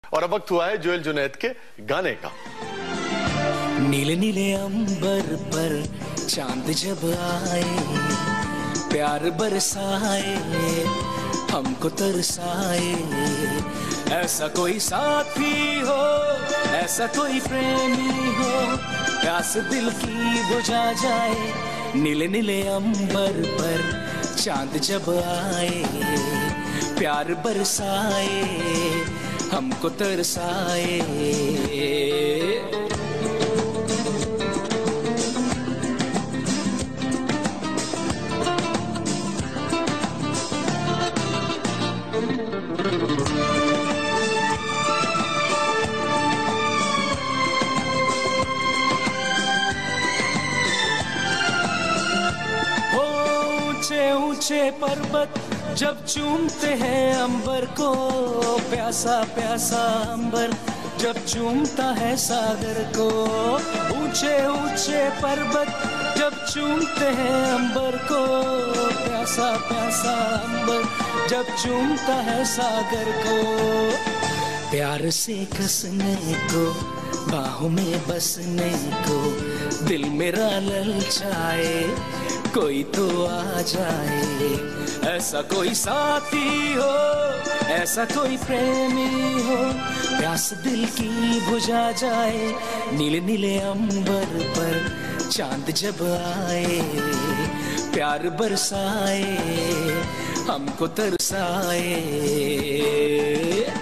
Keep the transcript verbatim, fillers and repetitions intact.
और अब वक्त हुआ है जोएल जुनैद के गाने का। नीले नीले अंबर पर चांद जब आए, प्यार बरसाए, हमको तरसाए, ऐसा कोई साथी हो, ऐसा कोई प्रेमी हो, प्यास दिल की बुझा जाए। नीले नीले अंबर पर चांद जब आए, प्यार बरसाए, हमको तरसाए। ऊंचे ऊंचे पर्वत जब चूमते हैं अंबर को, प्यासा प्यासा अंबर जब चूमता है सागर को। ऊंचे ऊंचे पर्वत जब चूमते हैं अंबर को, प्यासा प्यासा अंबर जब चूमता है सागर को। प्यार से कसने को, बाहों में बसने को, दिल मेरा ललचाए, कोई तो आ जाए। ऐसा कोई साथी हो, ऐसा कोई प्रेमी हो, प्यास दिल की बुझा जाए। नीले नीले अंबर पर चांद जब आए, प्यार बरसाए, हमको तरसाए।